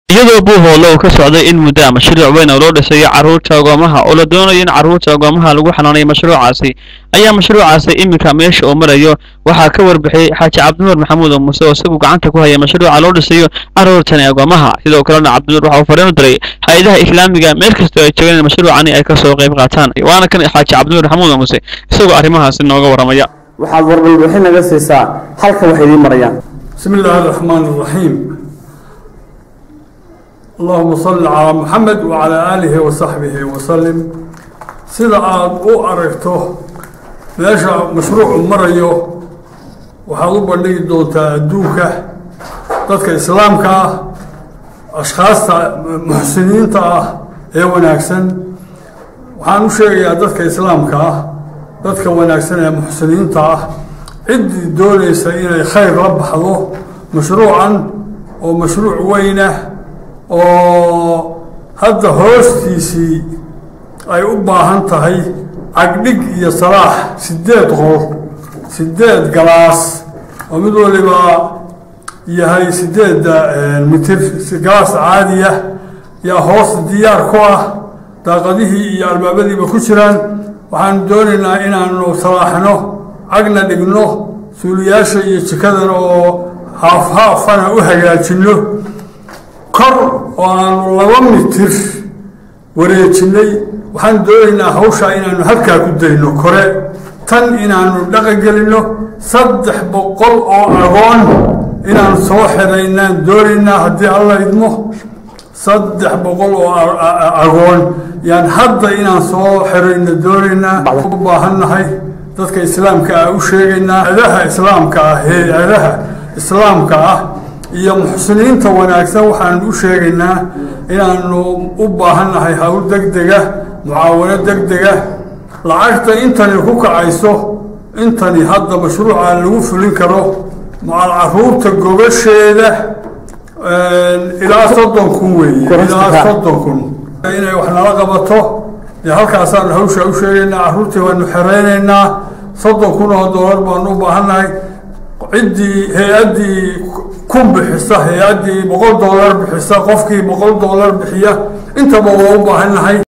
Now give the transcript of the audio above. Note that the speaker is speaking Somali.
iyadoo buuhoolo uu ka socday in muddo mashruuc weyn oo loo dhisayo carruurta agoomaha oo la doonayo in carruurta agoomaha lagu xanaaneeyo mashruucaasi ayaa mashruucaasi iminka meesha uu marayo waxaa ka warbixiyay xaaji cabdinuur maxamuud oo muuse oo isagu gacanta ku haya mashruuca loo dhisayo carruurtan agoomaha sidoo kalena cabdinuur waxa uu fariin u diray hay'adaha islaamiga meel kasta ay joogaan mashruucani ay ka soo qayb qaataan waana kan xaaji cabdinuur maxamuud oo muuse isagoo arrimahaasi nooga waramaya waxaad warbixin naga siisaa halka wax idin marayaan bismillahir rahmaanir rahiim اللهم صل على محمد وعلى آله وصحبه وسلم سيدا أو أركته ماشا مشروع مريو وحاضر بني دوتا دوكا dadka islaamka ashxaasta muxsiniinta ee wanaagsan waxaan u sheegayaa dadka islaamka dadka wanaagsan ee muxsiniinta cid doonaysa inay khayr la baxdo mashruucan oo mashruuc weyn oo hadda hoostiisii ay u baahan tahay cagdhig iyo salaax 8 qol 8 galaas oo mid waliba yahay 8 mitir galaas caadiya yaa hoos diyaar ku daaqadihii iyo albaabadiiba ku jiraan waxaan doonaynaa inaanu salaaxno cagna dhigno suuliyaasha iyo jikadana oo haaf-haafana u hagaajinno kor oo aanu 2 mitir wareejinay waxaan doonaynaa hawsha inaanu halkaa ku dayno kore tan inaanu dhaqan gelino 300 oo agoon inaanu soo xiraynaan doonaynaa haddii alla idmo 300 oo agoon yaan hadda inaan soo xirayno doonaynaa u baahannahay dadka islaamka u sheegaynaa adaha islaamka hay'adaha islaamka iyo muxsiniinta wanaagsan waxaan u sheegaynaa inaanu u baahannahay hawl degdega mucaawano degdega lacagta intani ku kacayso intani hadda mashruuca lagu fulin karo macal carruurta gobasheeda ilaa 30,000 weeye ilaa 30,000 inay wax nala qabato dee halkaasaan hawsha u sheegaynaa carruurtii waanu xereynaynaa 30,000 oo dollar baanu u baahannahay ciddii hay-addii kun bixisa hay-addii $100 bixisa qofkii $100 bixiya intaba waa u baahannahay